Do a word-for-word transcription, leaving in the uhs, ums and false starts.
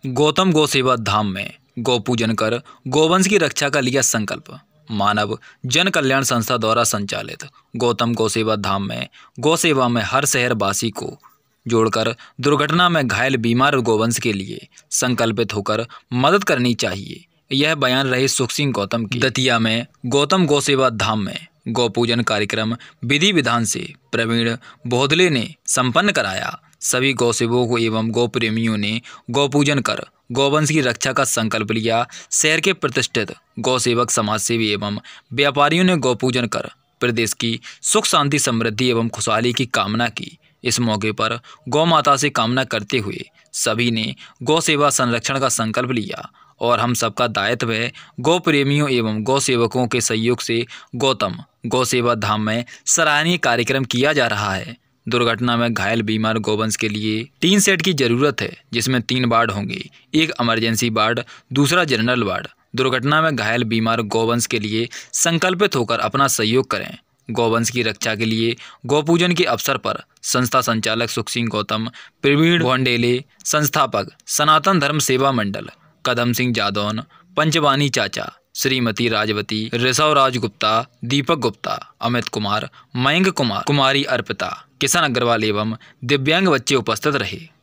गौतम गौ सेवा धाम में गौ पूजन कर गौवंश की रक्षा का लिया संकल्प। मानव जन कल्याण संस्था द्वारा संचालित गौतम गौ सेवा धाम में गौ सेवा में हर शहर वासी को जोड़कर दुर्घटना में घायल बीमार गौवंश के लिए संकल्पित होकर मदद करनी चाहिए। यह बयान रहे सुख सिंह गौतम की। दतिया में गौतम गौ सेवा धाम में गौ पूजन कार्यक्रम विधि विधान से प्रवीण बोधले ने संपन्न कराया। सभी गौ सेवकों एवं गौ प्रेमियों ने गौ पूजन कर गौवंश की रक्षा का संकल्प लिया। शहर के प्रतिष्ठित गौ सेवक, समाज सेवी एवं व्यापारियों ने गौ पूजन कर प्रदेश की सुख शांति समृद्धि एवं खुशहाली की कामना की। इस मौके पर गौ माता से कामना करते हुए सभी ने गौ सेवा संरक्षण का संकल्प लिया और हम सबका दायित्व है गौ प्रेमियों एवं गौ सेवकों के सहयोग से गौतम गौ सेवा धाम में सराहनीय कार्यक्रम किया जा रहा है। दुर्घटना में घायल बीमार गौवंश के लिए तीन सेट की जरूरत है, जिसमें तीन वार्ड होंगे, एक इमरजेंसी वार्ड, दूसरा जनरल वार्ड। दुर्घटना में घायल बीमार गौवंश के लिए संकल्पित होकर अपना सहयोग करें। गौवंश की रक्षा के लिए गौ पूजन के अवसर पर संस्था संचालक सुख सिंह गौतम, प्रवीण भोंडेले, संस्थापक सनातन धर्म सेवा मंडल, कदम सिंह जादौन, पंचवानी चाचा, श्रीमती राजवती, ऋषव राज गुप्ता, दीपक गुप्ता, अमित कुमार, मयंक कुमार, कुमारी अर्पिता, किशन अग्रवाल एवं दिव्यांग बच्चे उपस्थित रहे।